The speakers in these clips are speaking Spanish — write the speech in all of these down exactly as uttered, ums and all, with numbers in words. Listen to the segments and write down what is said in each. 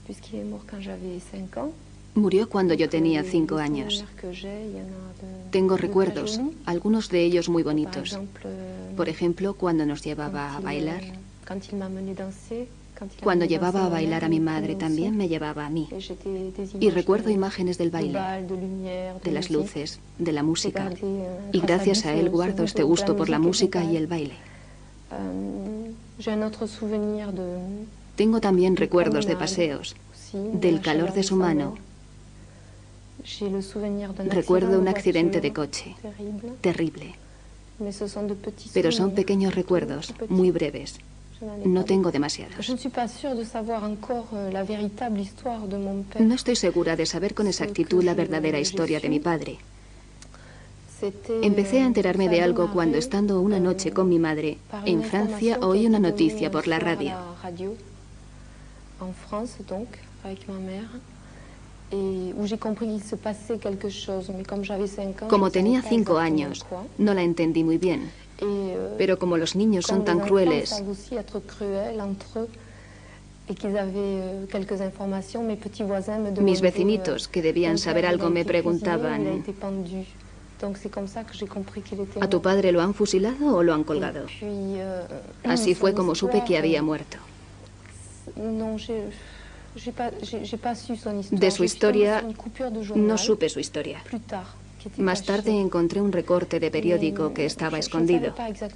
Murió cuando yo tenía cinco años. Tengo recuerdos, algunos de ellos muy bonitos. Por ejemplo, cuando nos llevaba a bailar. Cuando llevaba a bailar a mi madre, también me llevaba a mí. Y recuerdo imágenes del baile, de las luces, de la música. Y gracias a él guardo este gusto por la música y el baile. Tengo también recuerdos de paseos, del calor de su mano. Recuerdo un accidente de coche, terrible. Pero son pequeños recuerdos, muy breves. No tengo demasiados. No estoy segura de saber con exactitud la verdadera historia de mi padre. Empecé a enterarme de algo cuando, estando una noche con mi madre, en Francia oí una noticia por la radio. Como tenía cinco años, no la entendí muy bien. Pero como los niños son tan crueles, mis vecinitos, que debían saber algo, me preguntaban: ¿a tu padre lo han fusilado o lo han colgado? Así fue como supe que había muerto. De su historia, no supe su historia. Más tarde encontré un recorte de periódico que estaba escondido.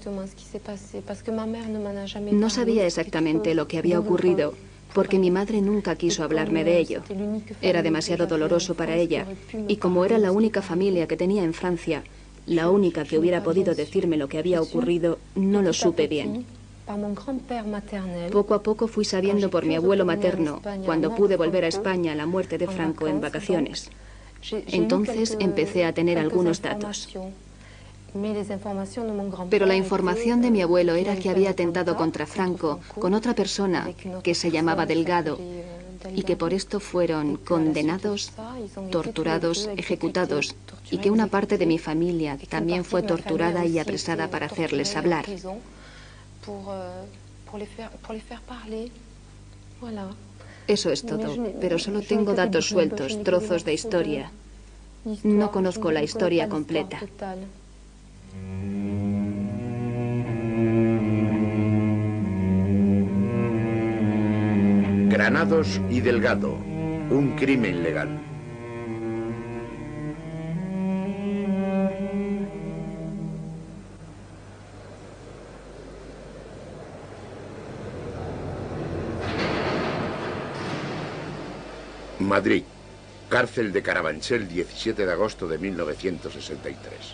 No sabía exactamente lo que había ocurrido, porque mi madre nunca quiso hablarme de ello. Era demasiado doloroso para ella, y como era la única familia que tenía en Francia, la única que hubiera podido decirme lo que había ocurrido, no lo supe bien. Poco a poco fui sabiendo por mi abuelo materno, cuando pude volver a España a la muerte de Franco en vacaciones. Entonces empecé a tener algunos datos. Pero la información de mi abuelo era que había atentado contra Franco con otra persona que se llamaba Delgado y que por esto fueron condenados, torturados, ejecutados, y que una parte de mi familia también fue torturada y apresada para hacerles hablar. Eso es todo, pero solo tengo datos sueltos, trozos de historia. No conozco la historia completa. Granados y Delgado, un crimen legal. Madrid, cárcel de Carabanchel, diecisiete de agosto de mil novecientos sesenta y tres.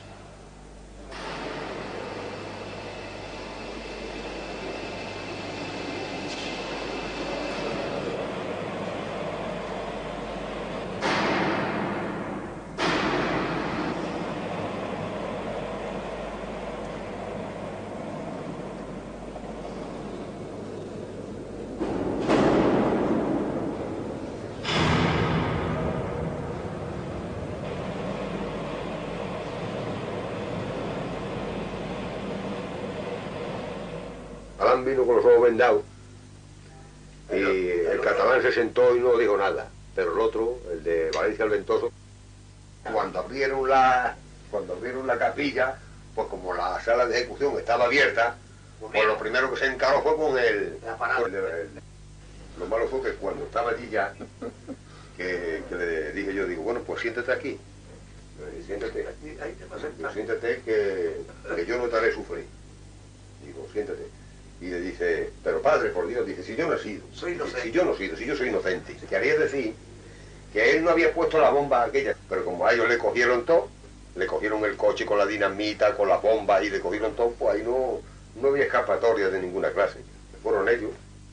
Vino con los ojos vendados y el catalán se sentó y no dijo nada, pero el otro, el de Valencia el Ventoso, cuando abrieron la cuando abrieron la capilla, pues como la sala de ejecución estaba abierta, pues lo primero que se encaró fue con el, con el, el lo malo fue que cuando estaba allí ya, que, que le dije yo, digo, bueno, pues siéntate aquí, siéntate, digo, siéntate que, que yo no te haré sufrir, digo, siéntate. Y le dice, pero padre, por Dios, dice, si yo no he sido, soy inocente. Si yo no he sido, si yo soy inocente. Quería decir que él no había puesto la bomba aquella, pero como a ellos le cogieron todo, le cogieron el coche con la dinamita, con las bombas y le cogieron todo, pues ahí no, no había escapatoria de ninguna clase. Fueron ellos.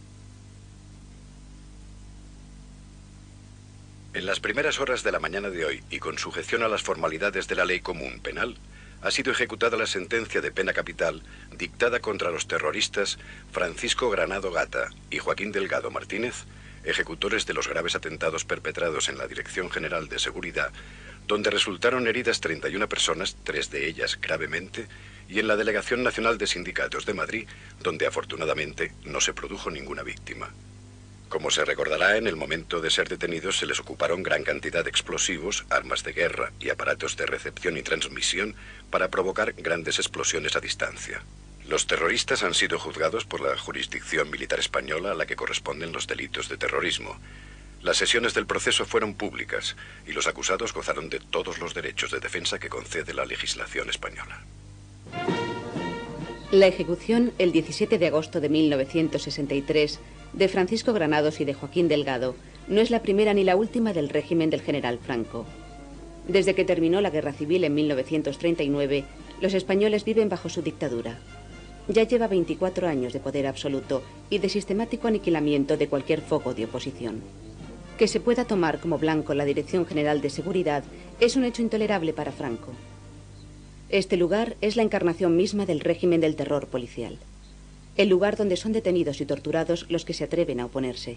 En las primeras horas de la mañana de hoy, y con sujeción a las formalidades de la ley común penal, ha sido ejecutada la sentencia de pena capital dictada contra los terroristas Francisco Granado Gata y Joaquín Delgado Martínez, ejecutores de los graves atentados perpetrados en la Dirección General de Seguridad, donde resultaron heridas treinta y una personas, tres de ellas gravemente, y en la Delegación Nacional de Sindicatos de Madrid, donde afortunadamente no se produjo ninguna víctima. Como se recordará, en el momento de ser detenidos se les ocuparon gran cantidad de explosivos, armas de guerra y aparatos de recepción y transmisión para provocar grandes explosiones a distancia. Los terroristas han sido juzgados por la jurisdicción militar española a la que corresponden los delitos de terrorismo. Las sesiones del proceso fueron públicas y los acusados gozaron de todos los derechos de defensa que concede la legislación española. La ejecución, el diecisiete de agosto de mil novecientos sesenta y tres, de Francisco Granados y de Joaquín Delgado, no es la primera ni la última del régimen del general Franco. Desde que terminó la Guerra Civil en mil novecientos treinta y nueve, los españoles viven bajo su dictadura. Ya lleva veinticuatro años de poder absoluto y de sistemático aniquilamiento de cualquier foco de oposición. Que se pueda tomar como blanco la Dirección General de Seguridad es un hecho intolerable para Franco. Este lugar es la encarnación misma del régimen del terror policial. El lugar donde son detenidos y torturados los que se atreven a oponerse.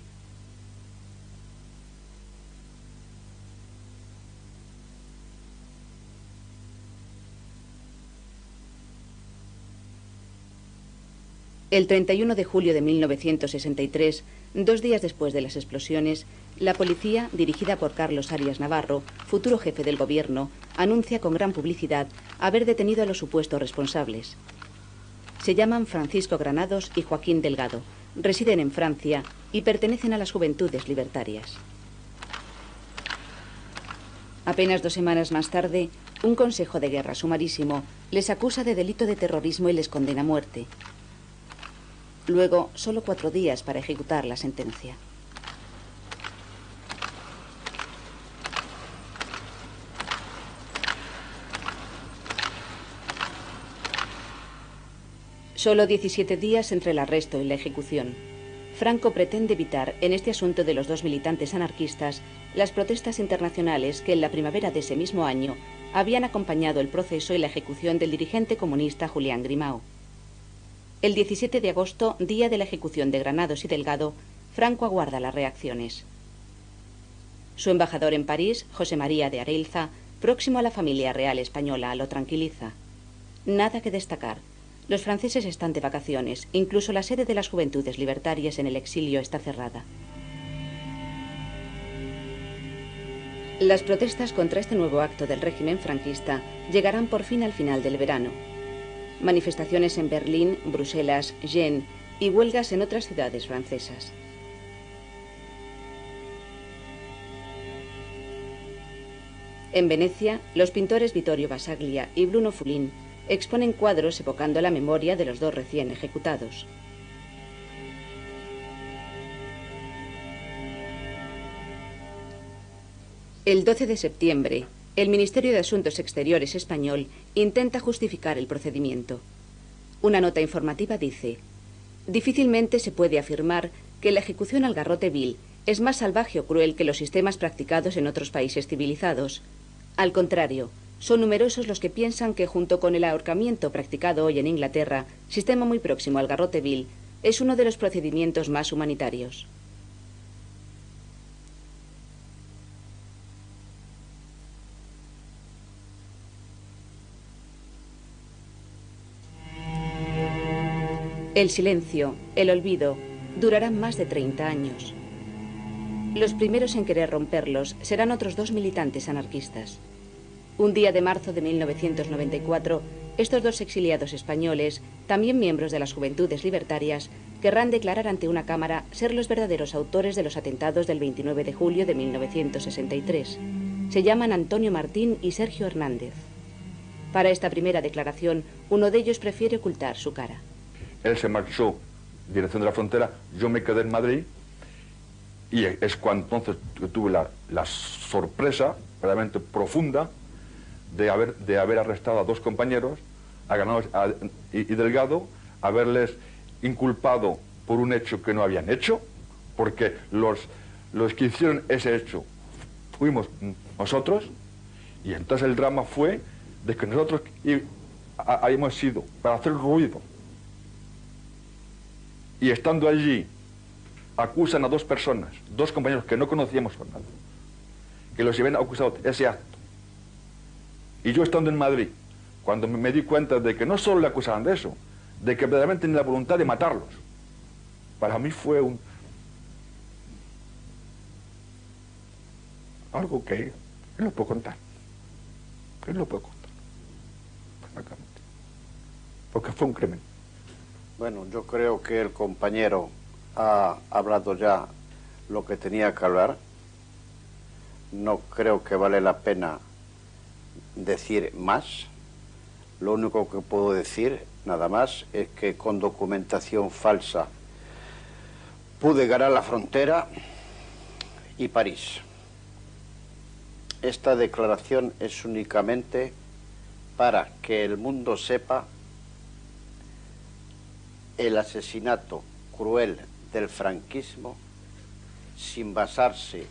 El treinta y uno de julio de mil novecientos sesenta y tres, dos días después de las explosiones, la policía, dirigida por Carlos Arias Navarro, futuro jefe del gobierno, anuncia con gran publicidad haber detenido a los supuestos responsables. Se llaman Francisco Granados y Joaquín Delgado, residen en Francia y pertenecen a las Juventudes Libertarias. Apenas dos semanas más tarde, un consejo de guerra sumarísimo les acusa de delito de terrorismo y les condena a muerte. Luego, solo cuatro días para ejecutar la sentencia. Solo diecisiete días entre el arresto y la ejecución. Franco pretende evitar, en este asunto de los dos militantes anarquistas, las protestas internacionales que en la primavera de ese mismo año habían acompañado el proceso y la ejecución del dirigente comunista Julián Grimao. El diecisiete de agosto, día de la ejecución de Granados y Delgado, Franco aguarda las reacciones. Su embajador en París, José María de Areilza, próximo a la familia real española, lo tranquiliza. Nada que destacar. Los franceses están de vacaciones, incluso la sede de las Juventudes Libertarias en el exilio está cerrada. Las protestas contra este nuevo acto del régimen franquista llegarán por fin al final del verano. Manifestaciones en Berlín, Bruselas, Gênes y huelgas en otras ciudades francesas. En Venecia, los pintores Vittorio Basaglia y Bruno Fulin exponen cuadros evocando la memoria de los dos recién ejecutados. El doce de septiembre, el Ministerio de Asuntos Exteriores español intenta justificar el procedimiento. Una nota informativa dice: difícilmente se puede afirmar que la ejecución al garrote vil es más salvaje o cruel que los sistemas practicados en otros países civilizados. Al contrario, son numerosos los que piensan que junto con el ahorcamiento practicado hoy en Inglaterra, sistema muy próximo al garrote vil, es uno de los procedimientos más humanitarios. El silencio, el olvido, durarán más de treinta años. Los primeros en querer romperlos serán otros dos militantes anarquistas. Un día de marzo de mil novecientos noventa y cuatro, estos dos exiliados españoles, también miembros de las Juventudes Libertarias, querrán declarar ante una cámara ser los verdaderos autores de los atentados del veintinueve de julio de mil novecientos sesenta y tres. Se llaman Antonio Martín y Sergio Hernández. Para esta primera declaración, uno de ellos prefiere ocultar su cara. Él se marchó dirección de la frontera, yo me quedé en Madrid y es cuando entonces tuve la, la sorpresa realmente profunda de haber, de haber arrestado a dos compañeros, a Granados a, y, y Delgado, haberles inculpado por un hecho que no habían hecho, porque los, los que hicieron ese hecho fuimos nosotros, y entonces el drama fue de que nosotros y, a, habíamos sido para hacer ruido. Y estando allí, acusan a dos personas, dos compañeros que no conocíamos a nada, que los habían acusado de ese acto. Y yo estando en Madrid, cuando me di cuenta de que no solo le acusaban de eso, de que verdaderamente tenían la voluntad de matarlos, para mí fue un, algo que él lo puedo contar. Él lo puedo contar. Francamente. Porque fue un crimen. Bueno, yo creo que el compañero ha hablado ya lo que tenía que hablar. No creo que vale la pena decir más. Lo único que puedo decir, nada más, es que con documentación falsa pude ganar la frontera y París. Esta declaración es únicamente para que el mundo sepa el asesinato cruel del franquismo sin basarse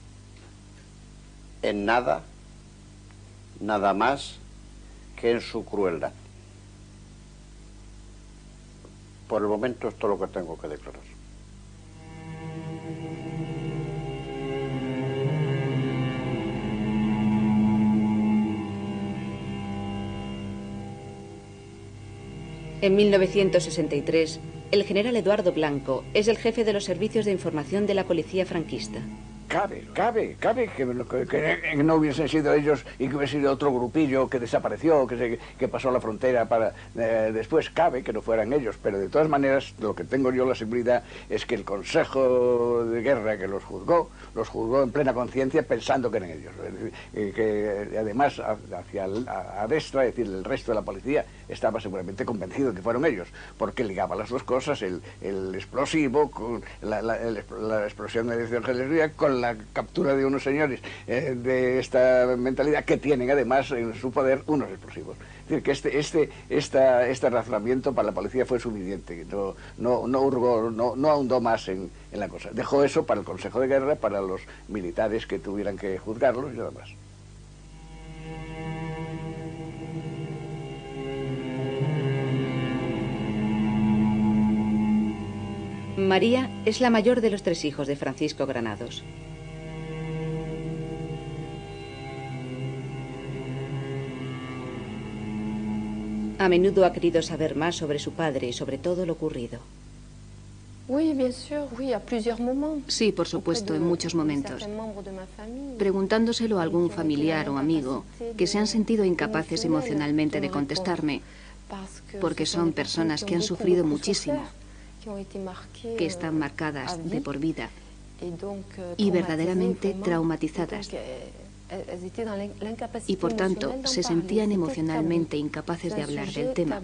en nada, nada más que en su crueldad. Por el momento esto es lo que tengo que declarar. En mil novecientos sesenta y tres, el general Eduardo Blanco es el jefe de los servicios de información de la policía franquista. Cabe, cabe, cabe que, que, que no hubiesen sido ellos y que hubiese sido otro grupillo que desapareció, que, se, que pasó la frontera para eh, después. Cabe que no fueran ellos, pero de todas maneras lo que tengo yo la seguridad es que el Consejo de Guerra que los juzgó, los juzgó en plena conciencia pensando que eran ellos. Y que además hacia el, a, a destra, es decir, el resto de la policía estaba seguramente convencido de que fueron ellos, porque ligaba las dos cosas, el, el explosivo, con la, la, el, la explosión de Ángeles con la captura de unos señores eh, de esta mentalidad que tienen además en su poder unos explosivos. Es decir, que este, este, esta, este razonamiento para la policía fue suficiente, no, no, no, hurgó, no, no ahondó más en, en la cosa. Dejó eso para el Consejo de Guerra, para los militares que tuvieran que juzgarlos y nada más. María es la mayor de los tres hijos de Francisco Granados. A menudo ha querido saber más sobre su padre y sobre todo lo ocurrido. Sí, por supuesto, en muchos momentos. Preguntándoselo a algún familiar o amigo que se han sentido incapaces emocionalmente de contestarme, porque son personas que han sufrido muchísimo, que están marcadas de por vida y verdaderamente traumatizadas. Y por tanto se sentían emocionalmente incapaces de hablar del tema.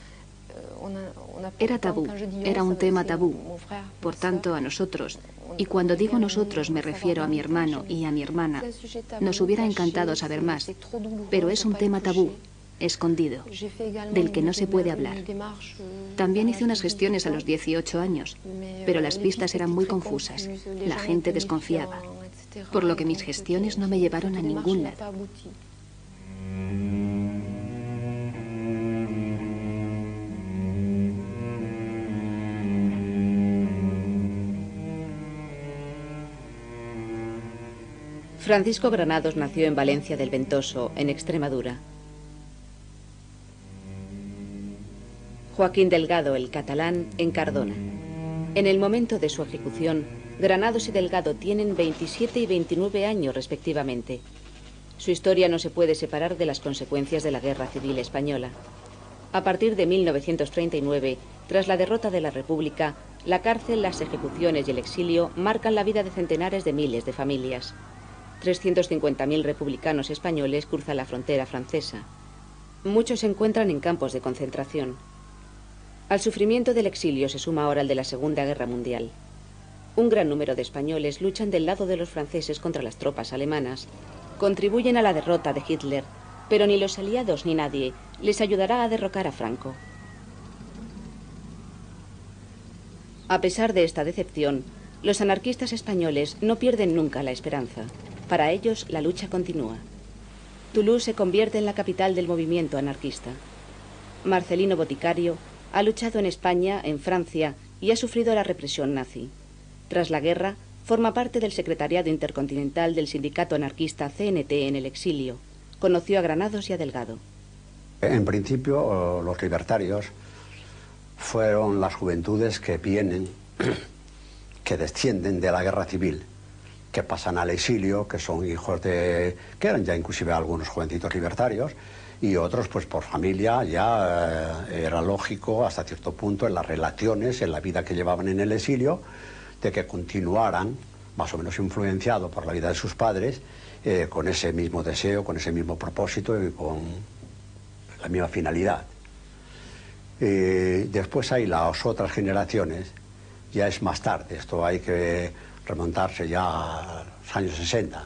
Era tabú, era un tema tabú. Por tanto, a nosotros, y cuando digo nosotros me refiero a mi hermano y a mi hermana, nos hubiera encantado saber más, pero es un tema tabú, escondido, del que no se puede hablar. También hice unas gestiones a los dieciocho años, pero las pistas eran muy confusas, la gente desconfiaba, por lo que mis gestiones no me llevaron a ningún lado. Francisco Granados nació en Valencia del Ventoso, en Extremadura. Joaquín Delgado, el catalán, en Cardona. En el momento de su ejecución, Granados y Delgado tienen veintisiete y veintinueve años respectivamente. Su historia no se puede separar de las consecuencias de la Guerra Civil Española. A partir de mil novecientos treinta y nueve, tras la derrota de la República, la cárcel, las ejecuciones y el exilio marcan la vida de centenares de miles de familias. trescientos cincuenta mil republicanos españoles cruzan la frontera francesa. Muchos se encuentran en campos de concentración. Al sufrimiento del exilio se suma ahora el de la Segunda Guerra Mundial. Un gran número de españoles luchan del lado de los franceses contra las tropas alemanas. Contribuyen a la derrota de Hitler, pero ni los aliados ni nadie les ayudará a derrocar a Franco. A pesar de esta decepción, los anarquistas españoles no pierden nunca la esperanza. Para ellos, la lucha continúa. Toulouse se convierte en la capital del movimiento anarquista. Marcelino Boticario ha luchado en España, en Francia y ha sufrido la represión nazi. Tras la guerra, forma parte del secretariado intercontinental del sindicato anarquista C N T en el exilio. Conoció a Granados y a Delgado. En principio, los libertarios fueron las juventudes que vienen, que descienden de la guerra civil que pasan al exilio, que son hijos de... que eran ya inclusive algunos jovencitos libertarios, y otros pues por familia ya eh, era lógico hasta cierto punto en las relaciones, en la vida que llevaban en el exilio, de que continuaran, más o menos influenciados por la vida de sus padres, eh, con ese mismo deseo, con ese mismo propósito y con la misma finalidad. Eh, después hay las otras generaciones, ya es más tarde, esto hay que remontarse ya a los años sesenta.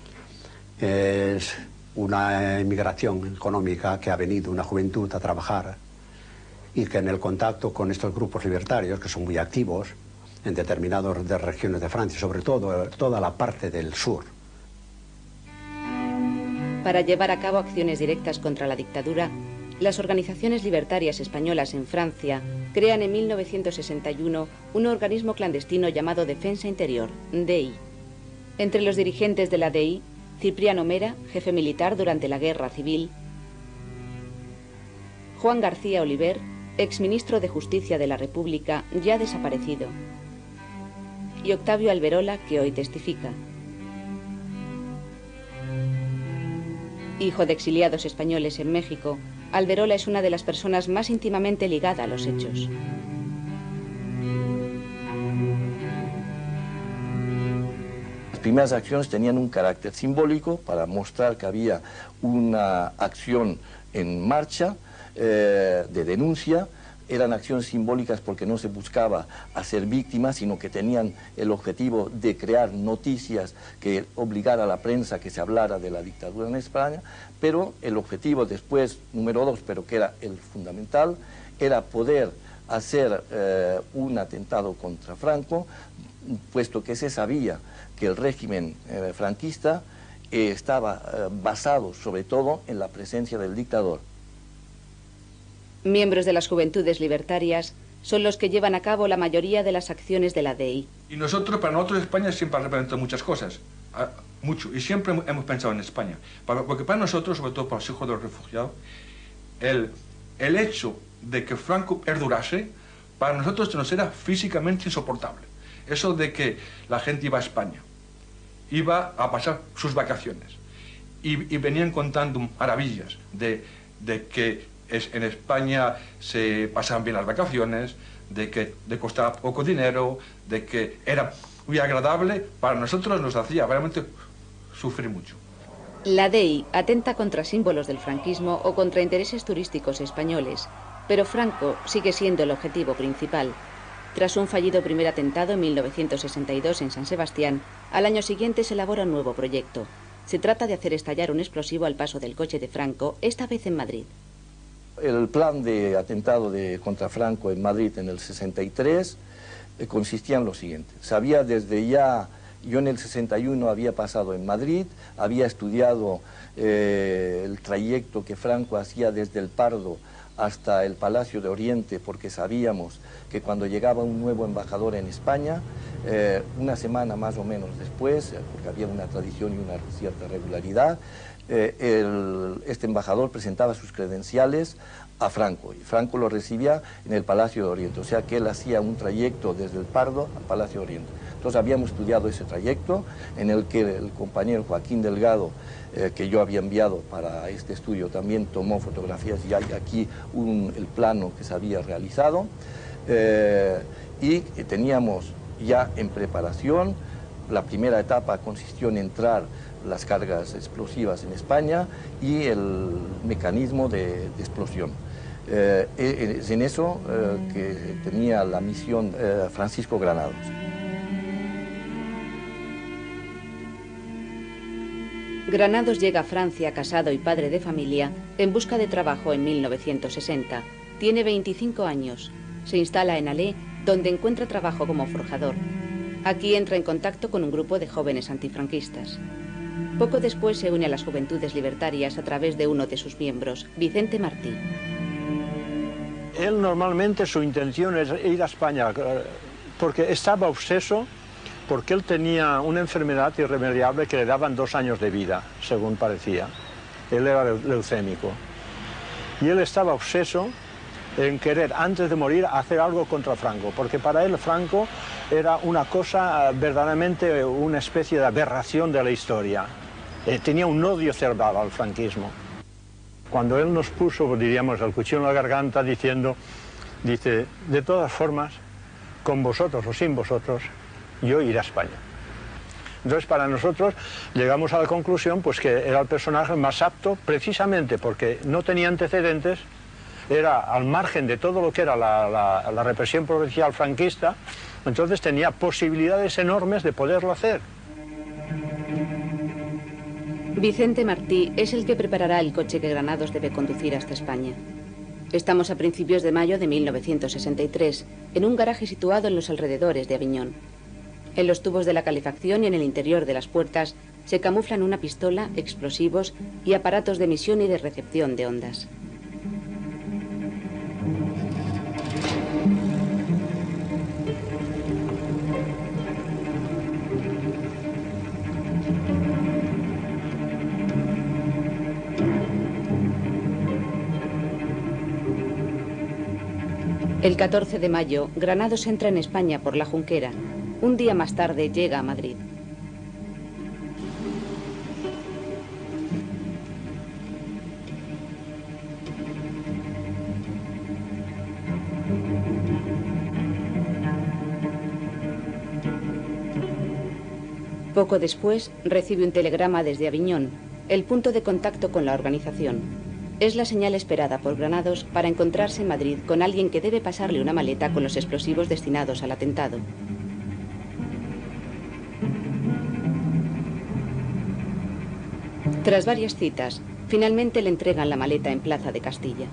Es una emigración económica que ha venido una juventud a trabajar y que en el contacto con estos grupos libertarios, que son muy activos en determinadas de regiones de Francia, sobre todo toda la parte del sur. Para llevar a cabo acciones directas contra la dictadura, las organizaciones libertarias españolas en Francia crean en mil novecientos sesenta y uno un organismo clandestino llamado Defensa Interior, D I. Entre los dirigentes de la D I, Cipriano Mera, jefe militar durante la Guerra Civil, Juan García Oliver, exministro de Justicia de la República, ya desaparecido, y Octavio Alberola, que hoy testifica. Hijo de exiliados españoles en México, Alberola es una de las personas más íntimamente ligada a los hechos. Las primeras acciones tenían un carácter simbólico para mostrar que había una acción en marcha eh, de denuncia. Eran acciones simbólicas porque no se buscaba hacer víctimas, sino que tenían el objetivo de crear noticias que obligara a la prensa que se hablara de la dictadura en España, pero el objetivo después, número dos, pero que era el fundamental, era poder hacer eh, un atentado contra Franco, puesto que se sabía que el régimen eh, franquista eh, estaba eh, basado sobre todo en la presencia del dictador. Miembros de las Juventudes Libertarias son los que llevan a cabo la mayoría de las acciones de la D I. Y nosotros, para nosotros España siempre ha representado muchas cosas, mucho, y siempre hemos pensado en España. Porque para nosotros, sobre todo para los hijos de los refugiados, el, el hecho de que Franco perdurase, para nosotros nos era físicamente insoportable. Eso de que la gente iba a España, iba a pasar sus vacaciones, y, y venían contando maravillas de, de que Es, en España se pasaban bien las vacaciones, de que de costaba poco dinero, de que era muy agradable, para nosotros nos hacía realmente sufrir mucho. La D I atenta contra símbolos del franquismo o contra intereses turísticos españoles, pero Franco sigue siendo el objetivo principal. Tras un fallido primer atentado en mil novecientos sesenta y dos en San Sebastián, al año siguiente se elabora un nuevo proyecto. Se trata de hacer estallar un explosivo al paso del coche de Franco, esta vez en Madrid. El plan de atentado de, contra Franco en Madrid en el sesenta y tres eh, consistía en lo siguiente. Sabía desde ya, yo en el sesenta y uno había pasado en Madrid, había estudiado eh, el trayecto que Franco hacía desde el Pardo hasta el Palacio de Oriente, porque sabíamos que cuando llegaba un nuevo embajador en España, eh, una semana más o menos después, porque había una tradición y una cierta regularidad, Eh, el, este embajador presentaba sus credenciales a Franco y Franco lo recibía en el Palacio de Oriente, o sea que él hacía un trayecto desde el Pardo al Palacio de Oriente. Entonces habíamos estudiado ese trayecto en el que el compañero Joaquín Delgado, eh, que yo había enviado para este estudio, también tomó fotografías y hay aquí un, el plano que se había realizado eh, y teníamos ya en preparación. La primera etapa consistió en entrar las cargas explosivas en España y el mecanismo de, de explosión. Eh, es en eso eh, que tenía la misión eh, Francisco Granados. Granados llega a Francia casado y padre de familia en busca de trabajo en mil novecientos sesenta. Tiene veinticinco años. Se instala en Alais, donde encuentra trabajo como forjador. Aquí entra en contacto con un grupo de jóvenes antifranquistas. Poco después se une a las Juventudes Libertarias a través de uno de sus miembros, Vicente Martí. Él normalmente su intención es ir a España, porque estaba obseso, porque él tenía una enfermedad irremediable que le daban dos años de vida, según parecía. Él era leucémico. Y él estaba obseso en querer, antes de morir, hacer algo contra Franco, porque para él Franco era una cosa, verdaderamente una especie de aberración de la historia. Eh, tenía un odio cerebral al franquismo. Cuando él nos puso, diríamos, el cuchillo en la garganta diciendo, dice, de todas formas, con vosotros o sin vosotros, yo iré a España. Entonces, para nosotros, llegamos a la conclusión pues, que era el personaje más apto, precisamente porque no tenía antecedentes, era al margen de todo lo que era la, la, la represión provincial franquista, entonces tenía posibilidades enormes de poderlo hacer. Vicente Martí es el que preparará el coche que Granados debe conducir hasta España. Estamos a principios de mayo de mil novecientos sesenta y tres, en un garaje situado en los alrededores de Aviñón. En los tubos de la calefacción y en el interior de las puertas se camuflan una pistola, explosivos y aparatos de emisión y de recepción de ondas. El catorce de mayo, Granados entra en España por la Junquera. Un día más tarde llega a Madrid. Poco después, recibe un telegrama desde Aviñón, el punto de contacto con la organización. Es la señal esperada por Granados para encontrarse en Madrid con alguien que debe pasarle una maleta con los explosivos destinados al atentado. Tras varias citas, finalmente le entregan la maleta en Plaza de Castilla.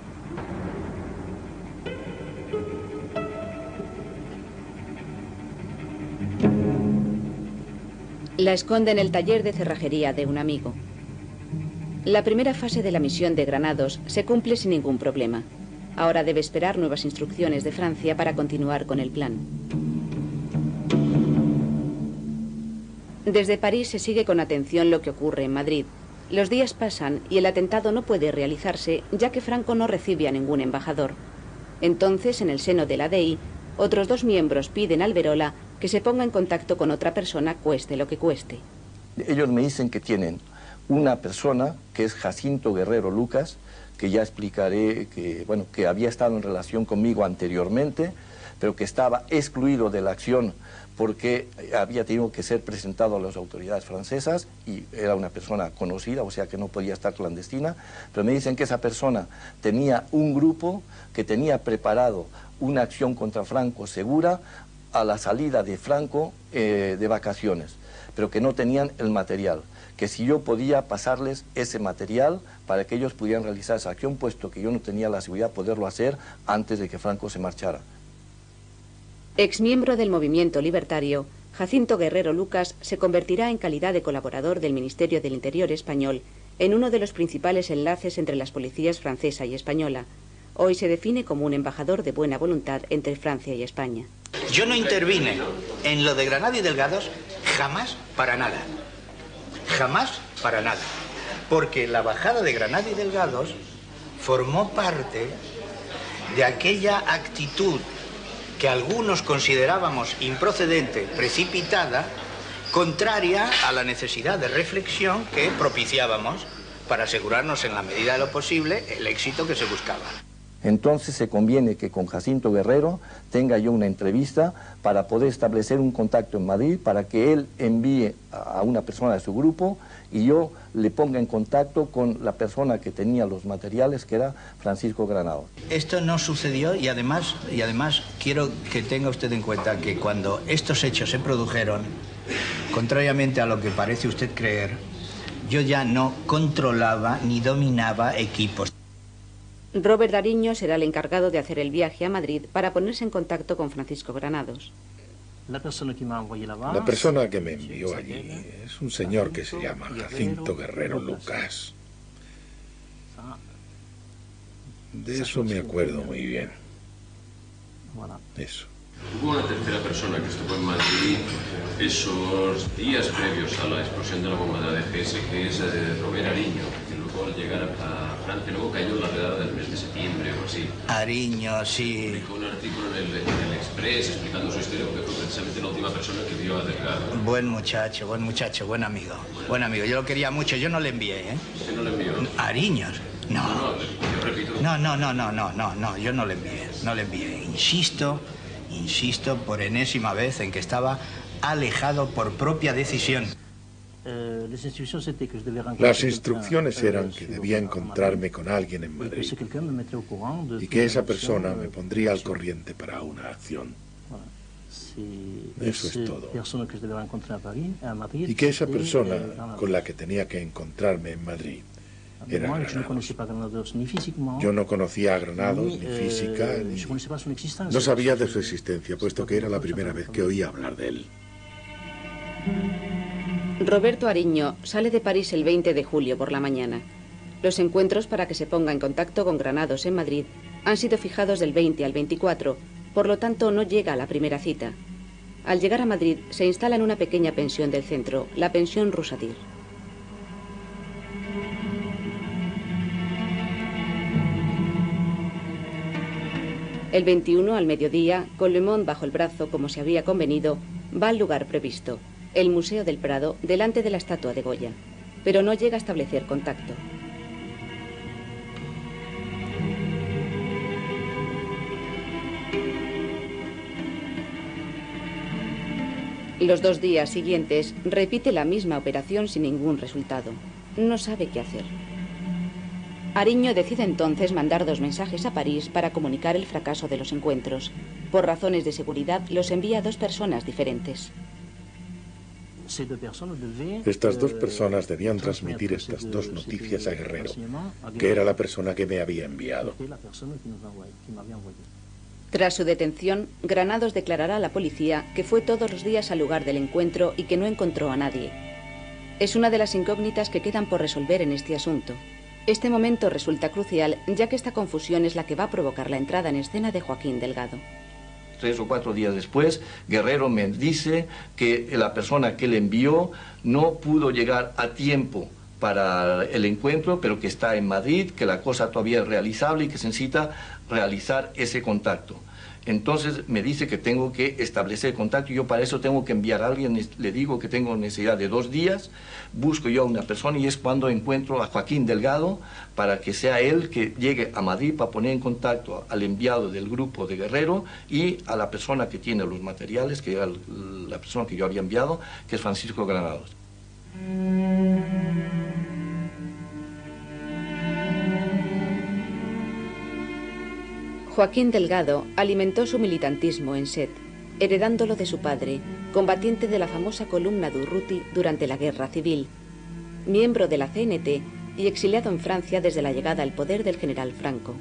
La esconde en el taller de cerrajería de un amigo. La primera fase de la misión de Granados se cumple sin ningún problema. Ahora debe esperar nuevas instrucciones de Francia para continuar con el plan. Desde París se sigue con atención lo que ocurre en Madrid. Los días pasan y el atentado no puede realizarse, ya que Franco no recibe a ningún embajador. Entonces, en el seno de la D I, otros dos miembros piden al Verola que se ponga en contacto con otra persona, cueste lo que cueste. Ellos me dicen que tienen una persona que es Jacinto Guerrero Lucas, que ya explicaré que, bueno, que había estado en relación conmigo anteriormente, pero que estaba excluido de la acción porque había tenido que ser presentado a las autoridades francesas y era una persona conocida, o sea que no podía estar clandestina, pero me dicen que esa persona tenía un grupo que tenía preparado una acción contra Franco segura a la salida de Franco eh, de vacaciones, pero que no tenían el material, que si yo podía pasarles ese material para que ellos pudieran realizar esa acción, puesto que yo no tenía la seguridad de poderlo hacer antes de que Franco se marchara. Exmiembro del movimiento libertario, Jacinto Guerrero Lucas se convertirá en calidad de colaborador del Ministerio del Interior español en uno de los principales enlaces entre las policías francesa y española. Hoy se define como un embajador de buena voluntad entre Francia y España. Yo no intervine en lo de Granados y Delgados jamás para nada. Jamás para nada. Porque la bajada de Granados y Delgados formó parte de aquella actitud que algunos considerábamos improcedente, precipitada, contraria a la necesidad de reflexión que propiciábamos para asegurarnos en la medida de lo posible el éxito que se buscaba. Entonces se conviene que con Jacinto Guerrero tenga yo una entrevista para poder establecer un contacto en Madrid, para que él envíe a una persona de su grupo y yo le ponga en contacto con la persona que tenía los materiales, que era Francisco Granados. Esto no sucedió y además, y además quiero que tenga usted en cuenta que cuando estos hechos se produjeron, contrariamente a lo que parece usted creer, yo ya no controlaba ni dominaba equipos. Robert Dariño será el encargado de hacer el viaje a Madrid para ponerse en contacto con Francisco Granados. La persona que me envió allí es un señor que se llama Jacinto Guerrero Lucas. De eso me acuerdo muy bien. Eso. Hubo una tercera persona que estuvo en Madrid esos días previos a la explosión de la bomba de la D G S, que es Robert Dariño, que luego al llegar a Francia, luego cayó en la redada del mes de septiembre o así. Ariño, sí. Publicó un artículo en el, en el Express explicando su historia, porque fue precisamente la última persona que vio a Delgado. Buen muchacho, buen muchacho, buen amigo. Buen amigo, yo lo quería mucho, yo no le envié, ¿eh? ¿Usted no le envió? Ariños, no. No, no, yo repito. No, no, no, no, no, no, no, yo no le envié, no le envié. Insisto, insisto por enésima vez en que estaba alejado por propia decisión. Las instrucciones eran que debía encontrarme con alguien en Madrid y que esa persona me pondría al corriente para una acción. Eso es todo. Y que esa persona con la que tenía que encontrarme en Madrid era Granados. Yo no conocía a Granados, ni física, ni... No sabía de su existencia, puesto que era la primera vez que oía hablar de él. Roberto Ariño sale de París el veinte de julio por la mañana. Los encuentros para que se ponga en contacto con Granados en Madrid han sido fijados del veinte al veinticuatro, por lo tanto no llega a la primera cita. Al llegar a Madrid se instala en una pequeña pensión del centro, la pensión Rusadir. El veintiuno al mediodía, con Le Monde bajo el brazo como se había convenido, va al lugar previsto, el Museo del Prado, delante de la estatua de Goya, pero no llega a establecer contacto. Los dos días siguientes repite la misma operación sin ningún resultado. No sabe qué hacer. Ariño decide entonces mandar dos mensajes a París para comunicar el fracaso de los encuentros. Por razones de seguridad los envía a dos personas diferentes. Estas dos personas debían transmitir estas dos noticias a Guerrero, que era la persona que me había enviado. Tras su detención, Granados declarará a la policía que fue todos los días al lugar del encuentro y que no encontró a nadie. Es una de las incógnitas que quedan por resolver en este asunto. Este momento resulta crucial, ya que esta confusión es la que va a provocar la entrada en escena de Joaquín Delgado. Tres o cuatro días después, Guerrero me dice que la persona que le envió no pudo llegar a tiempo para el encuentro, pero que está en Madrid, que la cosa todavía es realizable y que se necesita realizar ese contacto. Entonces me dice que tengo que establecer contacto y yo para eso tengo que enviar a alguien, le digo que tengo necesidad de dos días, busco yo a una persona y es cuando encuentro a Joaquín Delgado para que sea él que llegue a Madrid para poner en contacto al enviado del grupo de Guerrero y a la persona que tiene los materiales, que era la persona que yo había enviado, que es Francisco Granados. Joaquín Delgado alimentó su militantismo en Sète, heredándolo de su padre, combatiente de la famosa columna de Urruti durante la Guerra Civil, miembro de la C N T y exiliado en Francia desde la llegada al poder del general Franco.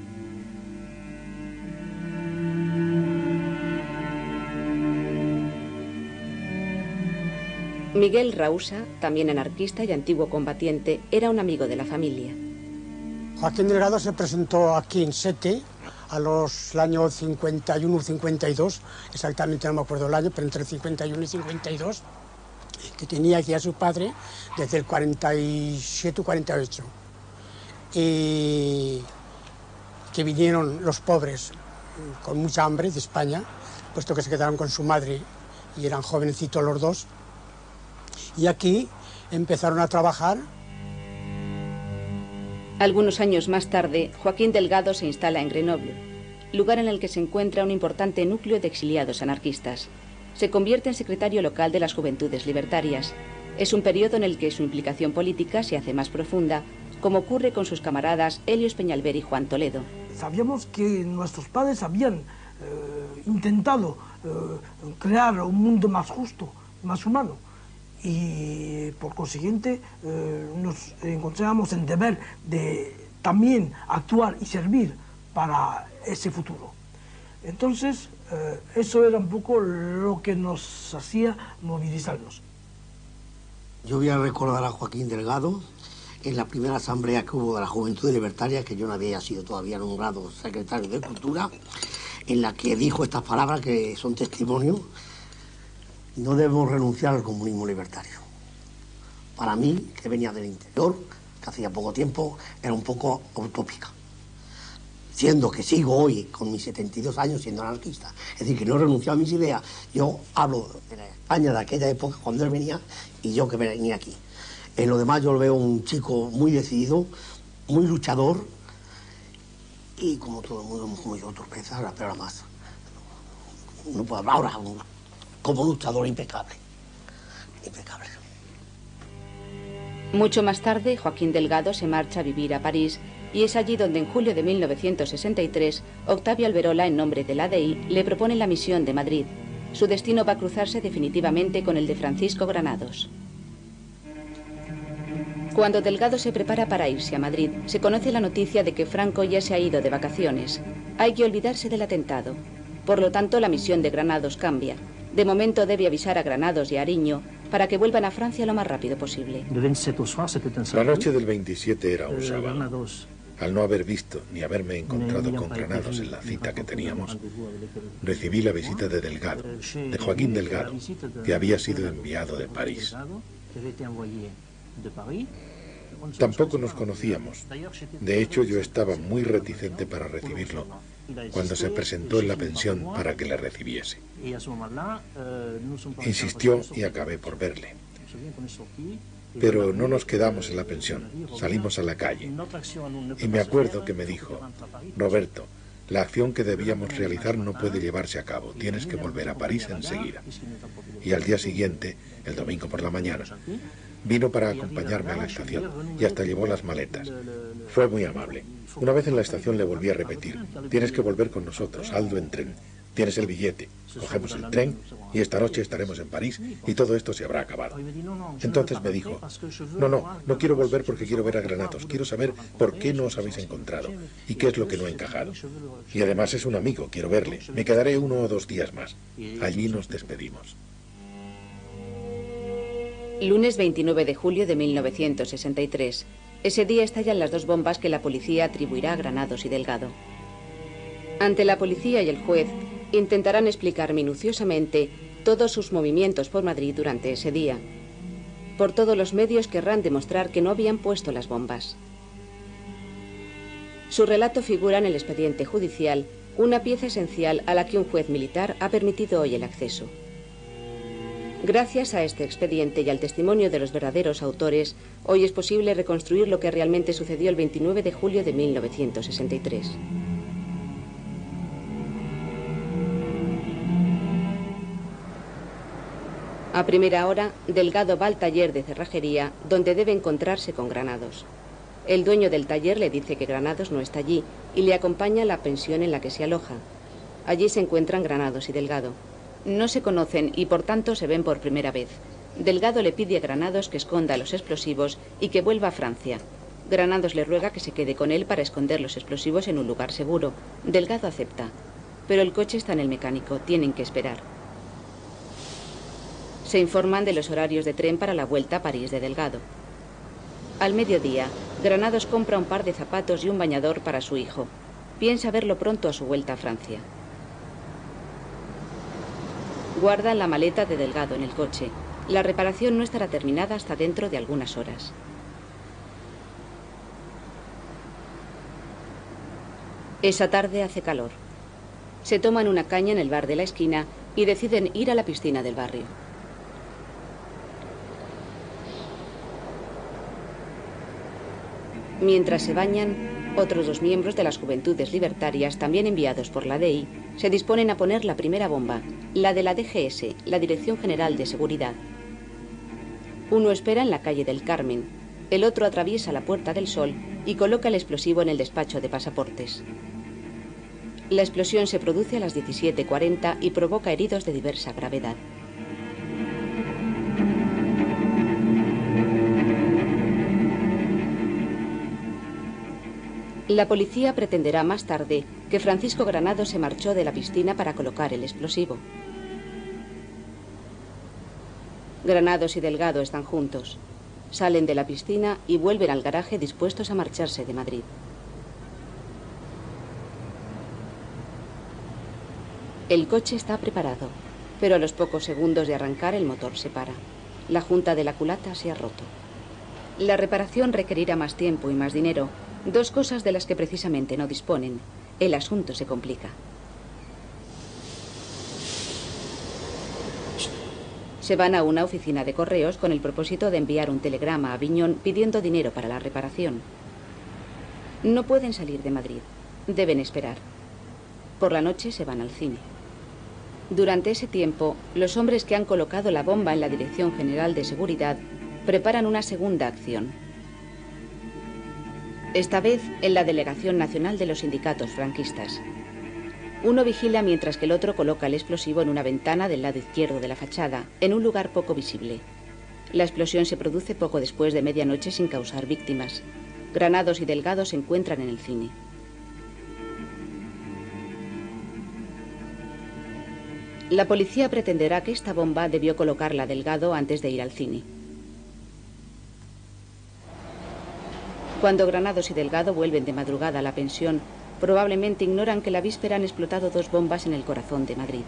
Miguel Rausa, también anarquista y antiguo combatiente, era un amigo de la familia. Joaquín Delgado se presentó aquí en Sète a los años cincuenta y uno cincuenta y dos, exactamente no me acuerdo el año, pero entre cincuenta y uno y cincuenta y dos, que tenía aquí a su padre desde el cuarenta y siete o cuarenta y ocho. Y que vinieron los pobres con mucha hambre de España, puesto que se quedaron con su madre y eran jovencitos los dos. Y aquí empezaron a trabajar. Algunos años más tarde, Joaquín Delgado se instala en Grenoble, lugar en el que se encuentra un importante núcleo de exiliados anarquistas. Se convierte en secretario local de las Juventudes Libertarias. Es un periodo en el que su implicación política se hace más profunda, como ocurre con sus camaradas Helios Peñalver y Juan Toledo. Sabíamos que nuestros padres habían eh, intentado eh, crear un mundo más justo, más humano. Y por consiguiente eh, nos encontrábamos en deber de también actuar y servir para ese futuro. Entonces, eh, eso era un poco lo que nos hacía movilizarnos. Yo voy a recordar a Joaquín Delgado en la primera asamblea que hubo de la Juventud Libertaria, que yo no había sido todavía nombrado secretario de Cultura, en la que dijo estas palabras que son testimonio: no debemos renunciar al comunismo libertario. Para mí, que venía del interior, que hacía poco tiempo, era un poco utópica. Siendo que sigo hoy, con mis setenta y dos años, siendo anarquista, es decir, que no he renunciado a mis ideas, yo hablo de la España de aquella época, cuando él venía, y yo que venía aquí. En lo demás yo lo veo un chico muy decidido, muy luchador, y como todo el mundo hemos cometido torpezas, pero ahora más. No puedo hablar ahora, como luchador impecable. Impecable. Mucho más tarde, Joaquín Delgado se marcha a vivir a París, y es allí donde en julio de mil novecientos sesenta y tres, Octavio Alberola, en nombre del A D I, le propone la misión de Madrid. Su destino va a cruzarse definitivamente con el de Francisco Granados. Cuando Delgado se prepara para irse a Madrid, se conoce la noticia de que Franco ya se ha ido de vacaciones. Hay que olvidarse del atentado. Por lo tanto, la misión de Granados cambia. De momento debe avisar a Granados y a Ariño para que vuelvan a Francia lo más rápido posible. La noche del veintisiete era un sábado. Al no haber visto ni haberme encontrado con Granados en la cita que teníamos, recibí la visita de Delgado, de Joaquín Delgado, que había sido enviado de París. Tampoco nos conocíamos. De hecho, yo estaba muy reticente para recibirlo cuando se presentó en la pensión para que le recibiese. Insistió y acabé por verle. Pero no nos quedamos en la pensión, salimos a la calle. Y me acuerdo que me dijo: Roberto, la acción que debíamos realizar no puede llevarse a cabo, tienes que volver a París enseguida. Y al día siguiente, el domingo por la mañana, vino para acompañarme a la estación y hasta llevó las maletas. Fue muy amable. Una vez en la estación le volví a repetir: tienes que volver con nosotros, hazlo en tren. Tienes el billete, cogemos el tren y esta noche estaremos en París y todo esto se habrá acabado. Entonces me dijo: no, no, no quiero volver porque quiero ver a Granados, quiero saber por qué no os habéis encontrado y qué es lo que no ha encajado. Y además es un amigo, quiero verle, me quedaré uno o dos días más. Allí nos despedimos. Lunes veintinueve de julio de mil novecientos sesenta y tres. Ese día estallan las dos bombas que la policía atribuirá a Granados y Delgado. Ante la policía y el juez, intentarán explicar minuciosamente todos sus movimientos por Madrid durante ese día. Por todos los medios querrán demostrar que no habían puesto las bombas. Su relato figura en el expediente judicial, una pieza esencial a la que un juez militar ha permitido hoy el acceso. Gracias a este expediente y al testimonio de los verdaderos autores, hoy es posible reconstruir lo que realmente sucedió el veintinueve de julio de mil novecientos sesenta y tres. A primera hora, Delgado va al taller de cerrajería, donde debe encontrarse con Granados. El dueño del taller le dice que Granados no está allí y le acompaña a la pensión en la que se aloja. Allí se encuentran Granados y Delgado. No se conocen y por tanto se ven por primera vez. Delgado le pide a Granados que esconda los explosivos y que vuelva a Francia. Granados le ruega que se quede con él para esconder los explosivos en un lugar seguro. Delgado acepta. Pero el coche está en el mecánico, tienen que esperar. Se informan de los horarios de tren para la vuelta a París de Delgado. Al mediodía, Granados compra un par de zapatos y un bañador para su hijo. Piensa verlo pronto a su vuelta a Francia. Guardan la maleta de Delgado en el coche. La reparación no estará terminada hasta dentro de algunas horas. Esa tarde hace calor. Se toman una caña en el bar de la esquina y deciden ir a la piscina del barrio. Mientras se bañan, otros dos miembros de las Juventudes Libertarias, también enviados por la D I, se disponen a poner la primera bomba, la de la D G S, la Dirección General de Seguridad. Uno espera en la calle del Carmen, el otro atraviesa la Puerta del Sol y coloca el explosivo en el despacho de pasaportes. La explosión se produce a las diecisiete cuarenta y provoca heridos de diversa gravedad. La policía pretenderá más tarde que Francisco Granados se marchó de la piscina para colocar el explosivo. Granados y Delgado están juntos. Salen de la piscina y vuelven al garaje dispuestos a marcharse de Madrid. El coche está preparado, pero a los pocos segundos de arrancar el motor se para. La junta de la culata se ha roto. La reparación requerirá más tiempo y más dinero, dos cosas de las que precisamente no disponen. El asunto se complica. Se van a una oficina de correos con el propósito de enviar un telegrama a Aviñón pidiendo dinero para la reparación. No pueden salir de Madrid. Deben esperar. Por la noche se van al cine. Durante ese tiempo, los hombres que han colocado la bomba en la Dirección General de Seguridad preparan una segunda acción. Esta vez en la Delegación Nacional de los Sindicatos Franquistas. Uno vigila mientras que el otro coloca el explosivo en una ventana del lado izquierdo de la fachada, en un lugar poco visible. La explosión se produce poco después de medianoche sin causar víctimas. Granados y Delgado se encuentran en el cine. La policía pretenderá que esta bomba debió colocarla Delgado antes de ir al cine. Cuando Granados y Delgado vuelven de madrugada a la pensión, probablemente ignoran que la víspera han explotado dos bombas en el corazón de Madrid.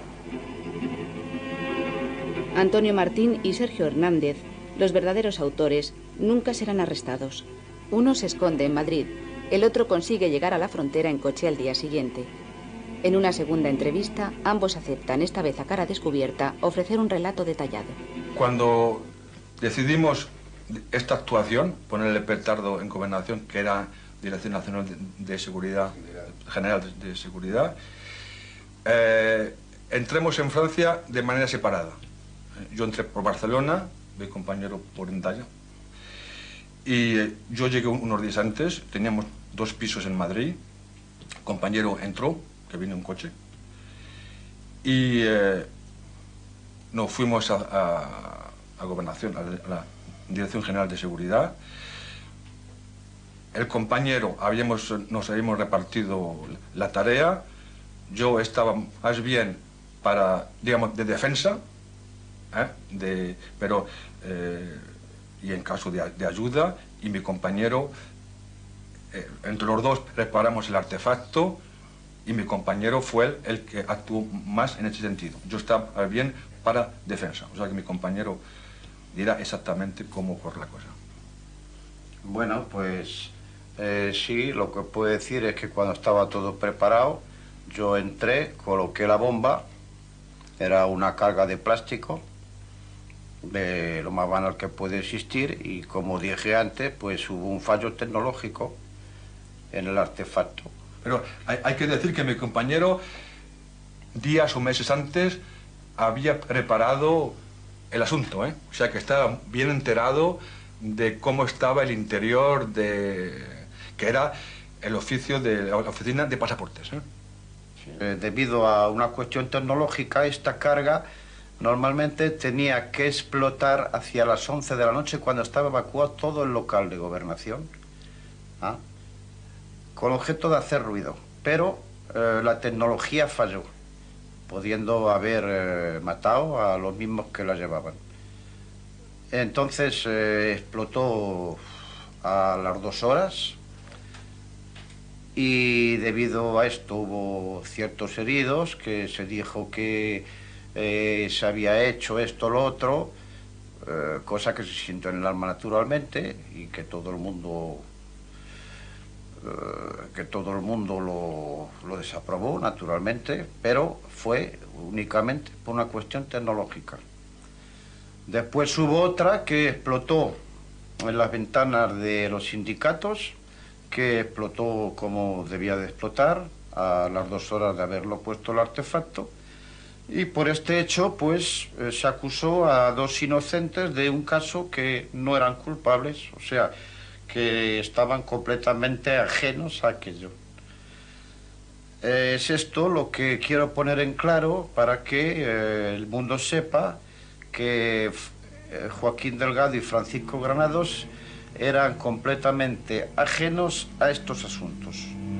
Antonio Martín y Sergio Hernández, los verdaderos autores, nunca serán arrestados. Uno se esconde en Madrid, el otro consigue llegar a la frontera en coche al día siguiente. En una segunda entrevista, ambos aceptan, esta vez a cara descubierta, ofrecer un relato detallado. Cuando decidimos esta actuación, ponerle petardo en gobernación, que era Dirección Nacional de, de Seguridad, General de, de Seguridad, eh, entremos en Francia de manera separada. Yo entré por Barcelona, mi compañero por Hendaya, y eh, yo llegué unos días antes, teníamos dos pisos en Madrid, el compañero entró, que vino en coche, y eh, nos fuimos a, a, a Gobernación, a la Dirección General de Seguridad. El compañero, habíamos, nos habíamos repartido la tarea, yo estaba más bien para, digamos, de defensa, ¿eh? de, pero, eh, y en caso de, de ayuda, y mi compañero, eh, entre los dos reparamos el artefacto, y mi compañero fue el, el que actuó más en ese sentido. Yo estaba bien para defensa, o sea que mi compañero dirá exactamente cómo ocurre la cosa. Bueno, pues eh, sí, lo que puedo decir es que cuando estaba todo preparado, yo entré, coloqué la bomba, era una carga de plástico, de lo más banal que puede existir, y como dije antes, pues hubo un fallo tecnológico en el artefacto. Pero hay, hay que decir que mi compañero, días o meses antes, había preparado el asunto, ¿eh? O sea que estaba bien enterado de cómo estaba el interior de... que era el oficio de la oficina de pasaportes, ¿eh? Eh, debido a una cuestión tecnológica, esta carga normalmente tenía que explotar hacia las once de la noche cuando estaba evacuado todo el local de gobernación, ¿ah? Con objeto de hacer ruido, pero eh, la tecnología falló, pudiendo haber eh, matado a los mismos que la llevaban. Entonces eh, explotó a las dos horas y debido a esto hubo ciertos heridos, que se dijo que eh, se había hecho esto o lo otro, eh, cosa que se sintió en el alma naturalmente y que todo el mundo... que todo el mundo lo, lo desaprobó, naturalmente, pero fue únicamente por una cuestión tecnológica. Después hubo otra que explotó en las ventanas de los sindicatos, que explotó como debía de explotar, a las dos horas de haberlo puesto el artefacto, y por este hecho, pues, eh, se acusó a dos inocentes de un caso que no eran culpables, o sea, que estaban completamente ajenos a aquello. Eh, es esto lo que quiero poner en claro para que eh, el mundo sepa que eh, Joaquín Delgado y Francisco Granados eran completamente ajenos a estos asuntos.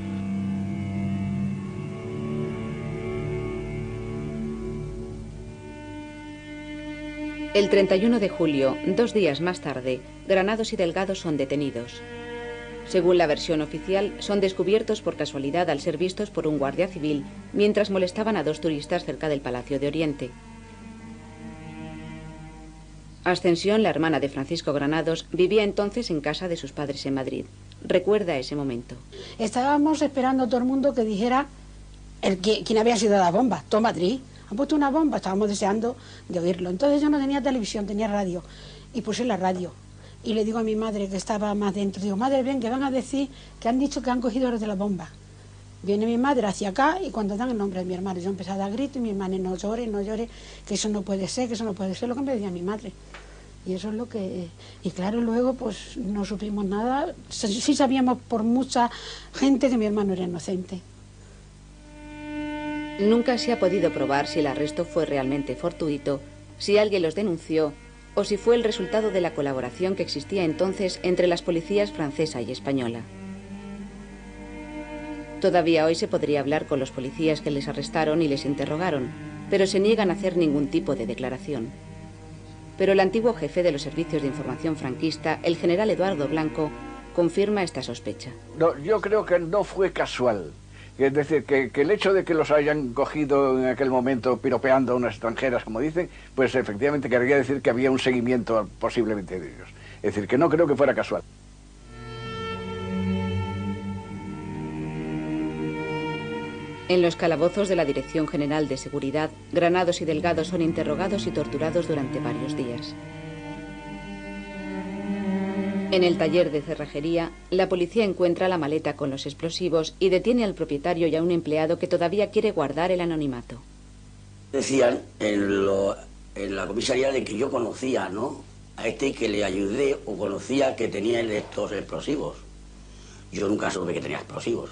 El treinta y uno de julio, dos días más tarde, Granados y Delgado son detenidos. Según la versión oficial, son descubiertos por casualidad al ser vistos por un guardia civil mientras molestaban a dos turistas cerca del Palacio de Oriente. Ascensión, la hermana de Francisco Granados, vivía entonces en casa de sus padres en Madrid. Recuerda ese momento. Estábamos esperando a todo el mundo que dijera el que, quién había sido la bomba. Todo Madrid. Han puesto una bomba, estábamos deseando de oírlo. Entonces yo no tenía televisión, tenía radio. Y puse la radio. Y le digo a mi madre, que estaba más dentro, digo, madre, ven, que van a decir que han dicho que han cogido los de la bomba. Viene mi madre hacia acá y cuando dan el nombre de mi hermano, yo empecé a dar gritos y mi hermana, no llore, no llore, que eso no puede ser, que eso no puede ser, lo que me decía mi madre. Y eso es lo que... Y claro, luego pues no supimos nada. Sí sabíamos por mucha gente que mi hermano era inocente. Nunca se ha podido probar si el arresto fue realmente fortuito, si alguien los denunció o si fue el resultado de la colaboración que existía entonces entre las policías francesa y española. Todavía hoy se podría hablar con los policías que les arrestaron y les interrogaron, pero se niegan a hacer ningún tipo de declaración. Pero el antiguo jefe de los servicios de información franquista, el general Eduardo Blanco, confirma esta sospecha. No, yo creo que no fue casual. Es decir, que, que el hecho de que los hayan cogido en aquel momento piropeando a unas extranjeras, como dicen, pues efectivamente querría decir que había un seguimiento posiblemente de ellos. Es decir, que no creo que fuera casual. En los calabozos de la Dirección General de Seguridad, Granados y Delgado son interrogados y torturados durante varios días. En el taller de cerrajería, la policía encuentra la maleta con los explosivos y detiene al propietario y a un empleado que todavía quiere guardar el anonimato. Decían en, lo, en la comisaría de que yo conocía, ¿no?, a este y que le ayudé o conocía que tenía estos explosivos. Yo nunca supe que tenía explosivos.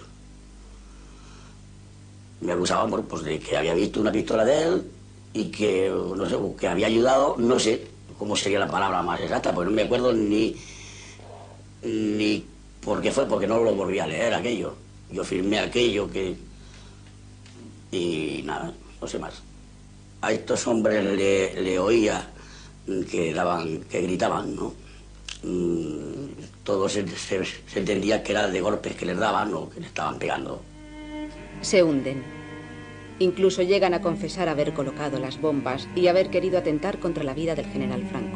Me acusaban por, pues, de que había visto una pistola de él y que, no sé, que había ayudado, no sé cómo sería la palabra más exacta, porque no me acuerdo ni, ni por qué fue, porque no lo volví a leer aquello. Yo firmé aquello que... y nada, no sé más. A estos hombres le, le oía que daban, que gritaban, ¿no? Todo se, se, se entendía que era de golpes que les daban o que le estaban pegando. Se hunden. Incluso llegan a confesar haber colocado las bombas y haber querido atentar contra la vida del general Franco.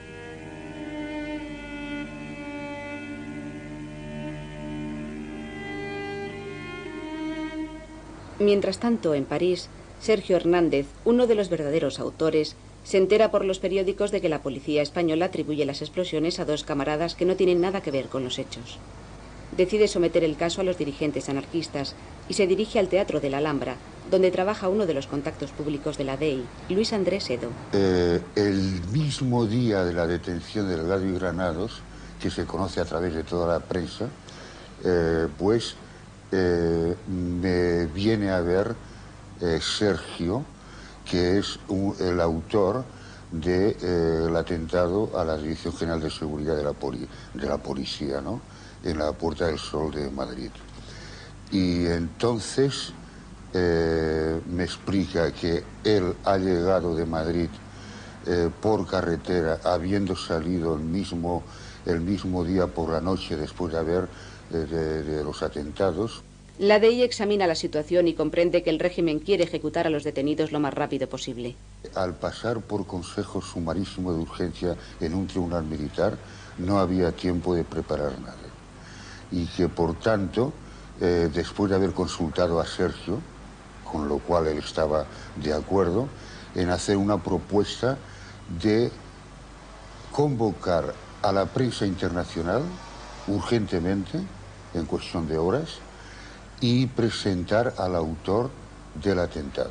Mientras tanto, en París, Sergio Hernández, uno de los verdaderos autores, se entera por los periódicos de que la policía española atribuye las explosiones a dos camaradas que no tienen nada que ver con los hechos. Decide someter el caso a los dirigentes anarquistas y se dirige al Teatro de la Alhambra, donde trabaja uno de los contactos públicos de la D E I, Luis Andrés Edo. Eh, el mismo día de la detención de Delgado y Granados, que se conoce a través de toda la prensa, eh, pues eh, me viene a ver eh, Sergio, que es un, el autor del de, eh, atentado a la Dirección General de Seguridad de la, poli, de la Policía, ¿no?, en la Puerta del Sol de Madrid. Y entonces eh, me explica que él ha llegado de Madrid eh, por carretera, habiendo salido el mismo, el mismo día por la noche después de haber eh, de, de los atentados. La D E I examina la situación y comprende que el régimen quiere ejecutar a los detenidos lo más rápido posible. Al pasar por consejo sumarísimo de urgencia en un tribunal militar, no había tiempo de preparar nada. Y que, por tanto, eh, después de haber consultado a Sergio, con lo cual él estaba de acuerdo, en hacer una propuesta de convocar a la prensa internacional urgentemente, en cuestión de horas, y presentar al autor del atentado.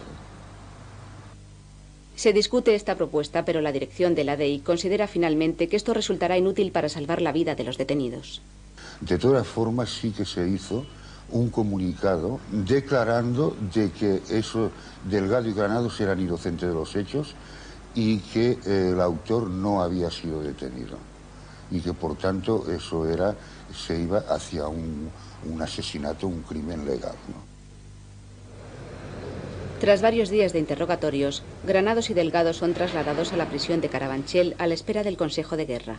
Se discute esta propuesta, pero la dirección de la D E I considera finalmente que esto resultará inútil para salvar la vida de los detenidos. De todas formas, sí que se hizo un comunicado declarando de que eso, Delgado y Granados eran inocentes de los hechos y que eh, el autor no había sido detenido y que por tanto eso era, se iba hacia un, un asesinato, un crimen legal, ¿no? Tras varios días de interrogatorios, Granados y Delgado son trasladados a la prisión de Carabanchel a la espera del Consejo de Guerra.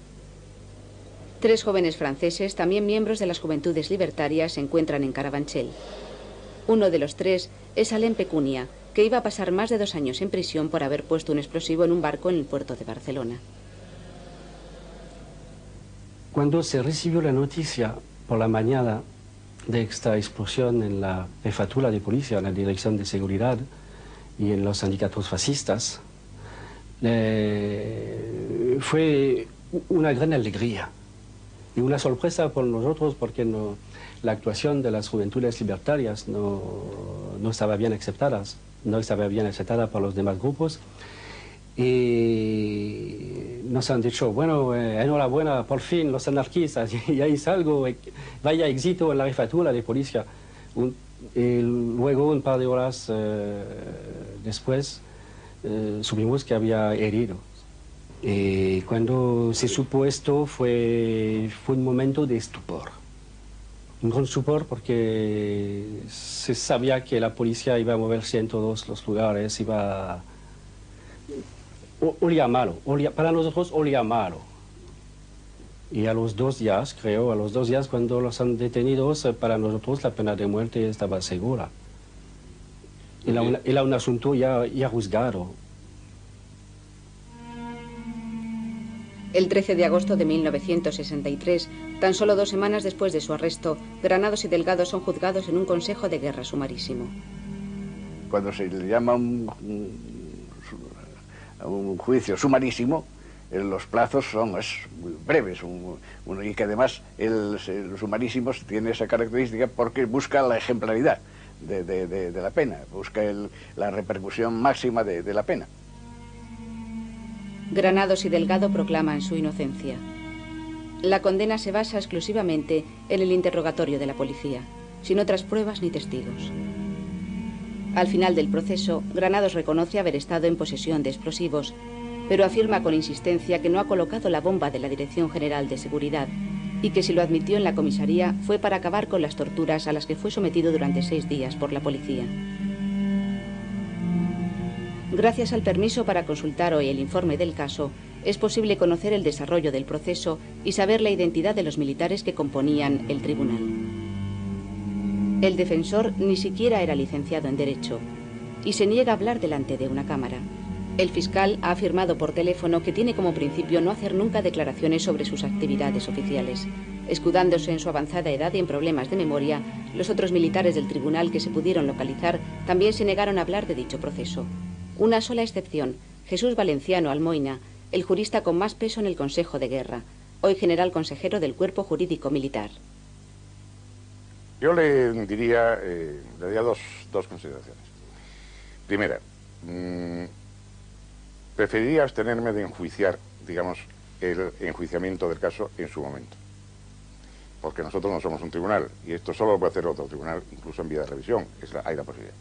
Tres jóvenes franceses, también miembros de las Juventudes Libertarias, se encuentran en Carabanchel. Uno de los tres es Alain Pecunia, que que iba a pasar más de dos años en prisión por haber puesto un explosivo en un barco en el puerto de Barcelona. Cuando se recibió la noticia por la mañana de esta explosión en la jefatura de policía, en la Dirección de Seguridad y en los sindicatos fascistas, eh, fue una gran alegría y una sorpresa por nosotros porque no, la actuación de las juventudes libertarias no, no estaba bien aceptada, no estaba bien aceptada por los demás grupos. Y nos han dicho, bueno, eh, enhorabuena, por fin, los anarquistas, ya es algo, eh, vaya éxito en la jefatura de policía. Un, y luego, un par de horas eh, después, eh, supimos que había heridos. Y cuando se supo esto, fue, fue un momento de estupor. Un gran estupor porque se sabía que la policía iba a moverse en todos los lugares, iba a... Olía malo, olía, para nosotros olía malo. Y a los dos días, creo, a los dos días cuando los han detenido, para nosotros la pena de muerte estaba segura. Era, una, era un asunto ya, ya juzgado. El trece de agosto de mil novecientos sesenta y tres, tan solo dos semanas después de su arresto, Granados y Delgado son juzgados en un consejo de guerra sumarísimo. Cuando se le llama un, un un juicio sumarísimo, los plazos son es, muy breves un, un, y que además el, los sumarísimos tiene esa característica porque busca la ejemplaridad de, de, de, de la pena, busca el, la repercusión máxima de, de la pena. Granados y Delgado proclaman su inocencia. La condena se basa exclusivamente en el interrogatorio de la policía, sin otras pruebas ni testigos. Al final del proceso, Granados reconoce haber estado en posesión de explosivos, pero afirma con insistencia que no ha colocado la bomba de la Dirección General de Seguridad y que si lo admitió en la comisaría fue para acabar con las torturas a las que fue sometido durante seis días por la policía. Gracias al permiso para consultar hoy el informe del caso, es posible conocer el desarrollo del proceso y saber la identidad de los militares que componían el tribunal. El defensor ni siquiera era licenciado en Derecho y se niega a hablar delante de una cámara. El fiscal ha afirmado por teléfono que tiene como principio no hacer nunca declaraciones sobre sus actividades oficiales. Escudándose en su avanzada edad y en problemas de memoria, los otros militares del tribunal que se pudieron localizar también se negaron a hablar de dicho proceso. Una sola excepción, Jesús Valenciano Almoina, el jurista con más peso en el Consejo de Guerra, hoy general consejero del Cuerpo Jurídico Militar. Yo le diría, eh, le diría dos, dos consideraciones. Primera, mmm, preferiría abstenerme de enjuiciar, digamos, el enjuiciamiento del caso en su momento. Porque nosotros no somos un tribunal, y esto solo lo puede hacer otro tribunal, incluso en vía de revisión, es la, hay la posibilidad.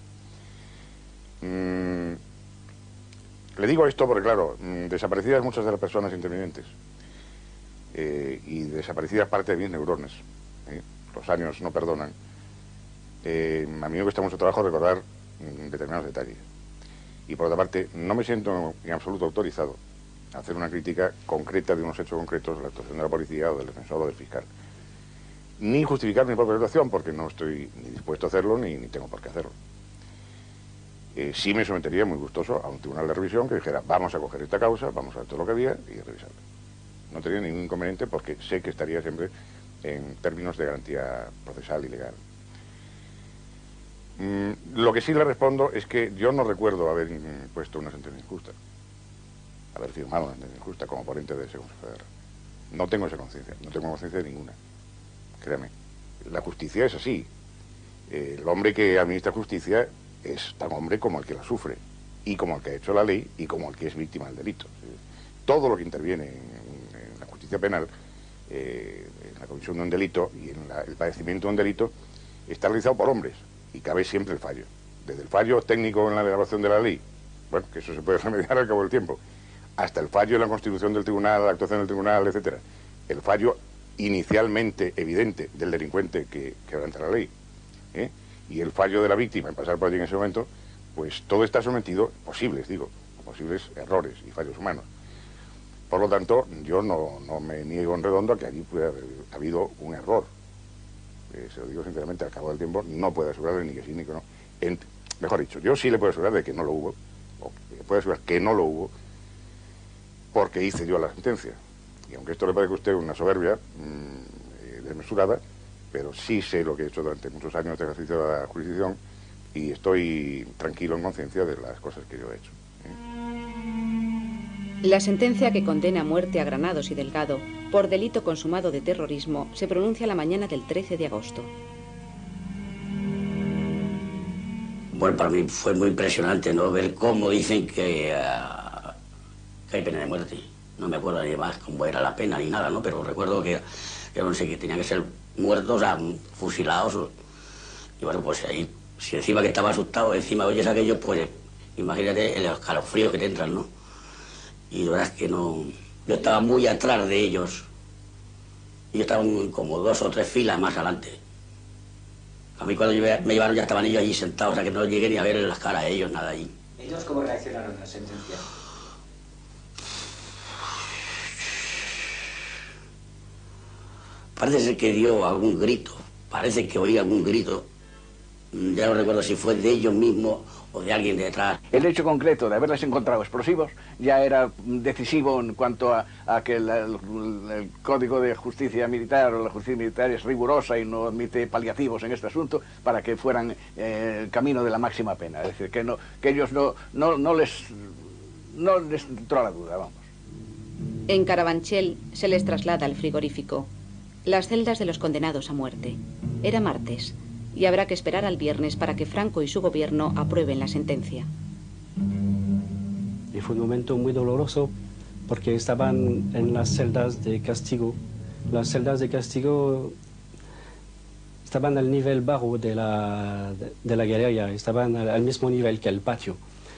Mm, le digo esto porque, claro, mm, desaparecidas muchas de las personas intervinientes, eh, y desaparecidas parte de mis neuronas, ¿eh? Los años no perdonan. Eh, a mí me cuesta mucho trabajo recordar mm, determinados detalles. Y por otra parte, no me siento en absoluto autorizado a hacer una crítica concreta de unos hechos concretos de la actuación de la policía o del defensor o del fiscal. Ni justificar mi propia actuación, porque no estoy ni dispuesto a hacerlo ni, ni tengo por qué hacerlo. Eh, sí me sometería muy gustoso a un tribunal de revisión que dijera, vamos a coger esta causa, vamos a ver todo lo que había y revisarla. No tenía ningún inconveniente porque sé que estaría siempre en términos de garantía procesal y legal. Mm, lo que sí le respondo es que yo no recuerdo haber impuesto una sentencia injusta, haber firmado una sentencia injusta como ponente de ese Consejo de Guerra. No tengo esa conciencia, no tengo conciencia de ninguna. Créame, la justicia es así. Eh, el hombre que administra justicia es tan hombre como el que la sufre, y como el que ha hecho la ley, y como el que es víctima del delito. Todo lo que interviene en, en la justicia penal, eh, en la comisión de un delito y en la, el padecimiento de un delito, está realizado por hombres, y cabe siempre el fallo. Desde el fallo técnico en la elaboración de la ley, bueno, que eso se puede remediar al cabo del tiempo, hasta el fallo en la constitución del tribunal, la actuación del tribunal, etcétera. El fallo inicialmente evidente del delincuente que quebranta la ley, ¿eh? Y el fallo de la víctima en pasar por allí en ese momento, pues todo está sometido, posibles, digo, posibles errores y fallos humanos. Por lo tanto, yo no, no me niego en redondo a que allí puede haber habido un error. Eh, se lo digo sinceramente, al cabo del tiempo no puedo asegurarle ni que sí ni que no. En, mejor dicho, yo sí le puedo asegurar de que no lo hubo, o le puedo asegurar que no lo hubo, porque hice yo la sentencia. Y aunque esto le parezca a usted una soberbia mmm, desmesurada, pero sí sé lo que he hecho durante muchos años de ejercicio de la jurisdicción y estoy tranquilo en conciencia de las cosas que yo he hecho. La sentencia que condena a muerte a Granados y Delgado por delito consumado de terrorismo se pronuncia la mañana del trece de agosto. Bueno, para mí fue muy impresionante, ¿no?, ver cómo dicen que, uh, que hay pena de muerte. No me acuerdo ni más cómo era la pena ni nada, ¿no? Pero recuerdo que, que no sé, que tenían que ser muertos, o sea, fusilados. O, y bueno, pues ahí, si encima que estaba asustado, encima oyes aquello, pues imagínate el escalofrío que te entran, ¿no? Y la verdad es que no... Yo estaba muy atrás de ellos. Y yo estaba como dos o tres filas más adelante. A mí cuando me llevaron ya estaban ellos allí sentados, o sea que no llegué ni a ver las caras a ellos, nada allí. ¿Ellos cómo reaccionaron a la sentencia? Parece ser que dio algún grito, parece que oí algún grito. Ya no recuerdo si fue de ellos mismos o de alguien detrás. El hecho concreto de haberles encontrado explosivos ya era decisivo en cuanto a, a que el, el, el Código de Justicia Militar o la justicia militar es rigurosa y no admite paliativos en este asunto para que fueran eh, el camino de la máxima pena. Es decir, que, no, que ellos no, no, no, les, no les entró la duda, vamos. En Carabanchel se les traslada al frigorífico. Las celdas de los condenados a muerte. Era martes y habrá que esperar al viernes para que Franco y su gobierno aprueben la sentencia. Y fue un momento muy doloroso porque estaban en las celdas de castigo. Las celdas de castigo estaban al nivel bajo de la, de, de la guerrilla, estaban al, al mismo nivel que el patio.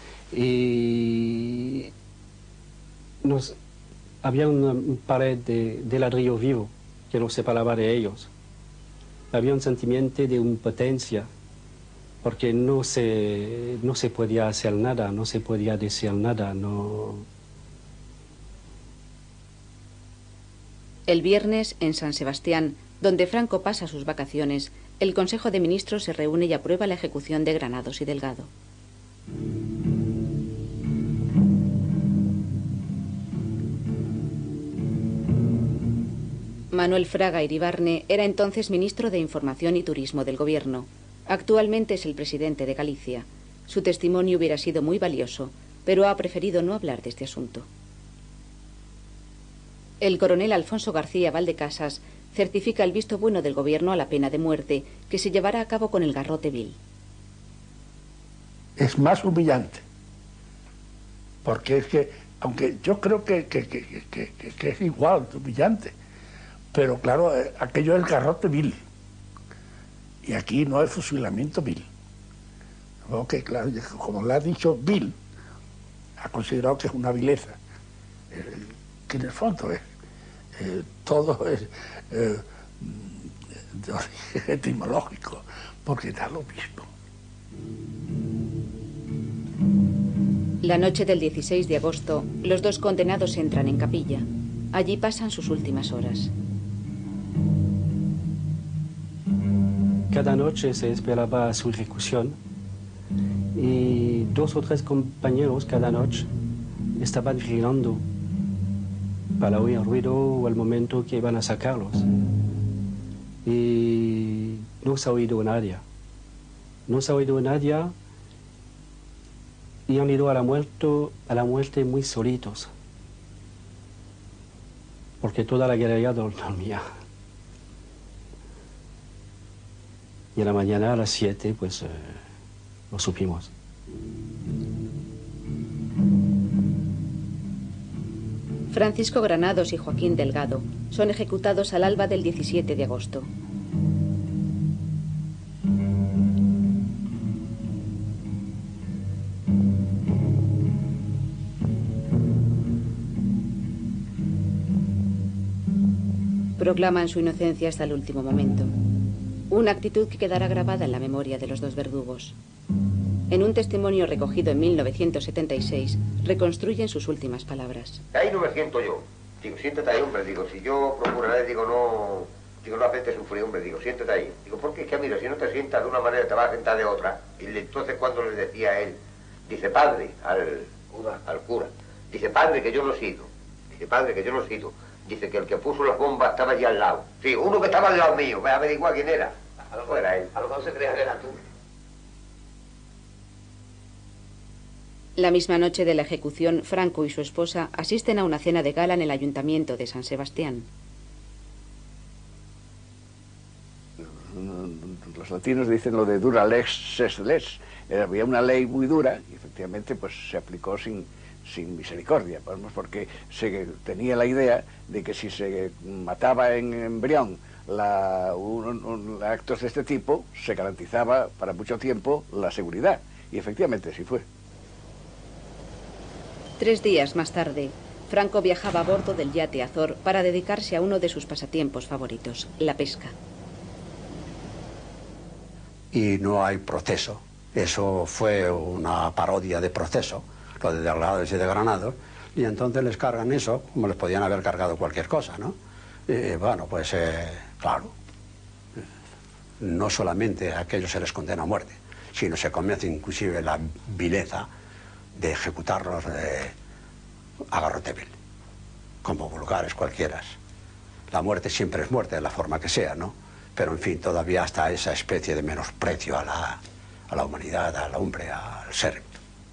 Y nos, había una pared de, de ladrillo vivo que nos separaba de ellos. Había un sentimiento de impotencia, porque no se, no se podía hacer nada, no se podía decir nada, no... El viernes, en San Sebastián, donde Franco pasa sus vacaciones, el Consejo de Ministros se reúne y aprueba la ejecución de Granados y Delgado. Manuel Fraga Iribarne era entonces ministro de Información y Turismo del Gobierno. Actualmente es el presidente de Galicia. Su testimonio hubiera sido muy valioso, pero ha preferido no hablar de este asunto. El coronel Alfonso García Valdecasas certifica el visto bueno del Gobierno a la pena de muerte, que se llevará a cabo con el garrote vil. Es más humillante, porque es que, aunque yo creo que, que, que, que, que, que es igual de humillante, pero claro, aquello es garrote vil. Y aquí no hay fusilamiento vil. Porque, claro, como le ha dicho vil, ha considerado que es una vileza. Eh, que en el fondo es, eh, todo es eh, de origen etimológico, porque da lo mismo. La noche del dieciséis de agosto, los dos condenados entran en capilla. Allí pasan sus últimas horas. Cada noche se esperaba su ejecución y dos o tres compañeros cada noche estaban vigilando para oír ruido o al momento que iban a sacarlos. Y no se ha oído nadie. No se ha oído nadie y han ido a la muerte, a la muerte muy solitos, porque toda la guerrilla dormía. Y a la mañana a las siete, pues, eh, lo supimos. Francisco Granados y Joaquín Delgado son ejecutados al alba del diecisiete de agosto. Proclaman su inocencia hasta el último momento. Una actitud que quedará grabada en la memoria de los dos verdugos. En un testimonio recogido en mil novecientos setenta y seis, reconstruyen sus últimas palabras. Ahí no me siento yo. Digo, siéntate ahí, hombre. Digo, si yo procuraré, digo, no, Digo, no hacerte sufrir, hombre. Digo, siéntate ahí. Digo, ¿por qué? Que mira, si no te sientas de una manera, te vas a sentar de otra. Y entonces cuando le decía a él, dice, padre, al cura, al cura, dice, padre, que yo no he sido. Dice, padre, que yo no he sido. Dice que el que puso las bombas estaba allí al lado. Sí, uno que estaba al lado mío. Ve a averiguar quién era. A lo mejor era él. A lo mejor se creía que era tú. La misma noche de la ejecución, Franco y su esposa asisten a una cena de gala en el ayuntamiento de San Sebastián. Los latinos dicen lo de dura lex ses lex. Había una ley muy dura y efectivamente pues se aplicó sin, sin misericordia, porque se tenía la idea de que si se mataba en embrión la, un, un, actos de este tipo, se garantizaba para mucho tiempo la seguridad. Y efectivamente así fue. Tres días más tarde, Franco viajaba a bordo del yate Azor para dedicarse a uno de sus pasatiempos favoritos, la pesca. Y no hay proceso. Eso fue una parodia de proceso, lo de Delgados y de Granados, y entonces les cargan eso, como les podían haber cargado cualquier cosa, ¿no? Y bueno, pues eh, claro, no solamente a aquellos se les condena a muerte, sino se comete inclusive la vileza de ejecutarlos eh, a garrote vil, como vulgares cualquiera. La muerte siempre es muerte, de la forma que sea, ¿no? Pero en fin, todavía está esa especie de menosprecio a la, a la humanidad, al hombre, al ser.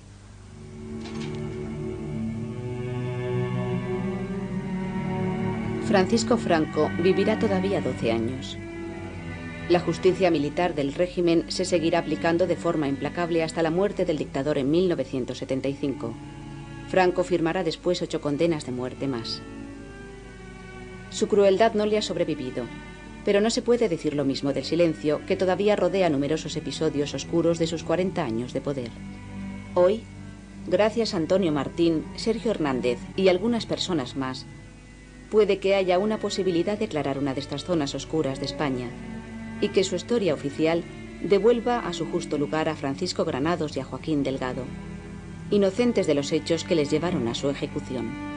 Francisco Franco vivirá todavía doce años. La justicia militar del régimen se seguirá aplicando de forma implacable hasta la muerte del dictador en mil novecientos setenta y cinco. Franco firmará después ocho condenas de muerte más. Su crueldad no le ha sobrevivido, pero no se puede decir lo mismo del silencio que todavía rodea numerosos episodios oscuros de sus cuarenta años de poder. Hoy, gracias a Antonio Martín, Sergio Hernández y algunas personas más, puede que haya una posibilidad de aclarar una de estas zonas oscuras de España y que su historia oficial devuelva a su justo lugar a Francisco Granados y a Joaquín Delgado, inocentes de los hechos que les llevaron a su ejecución.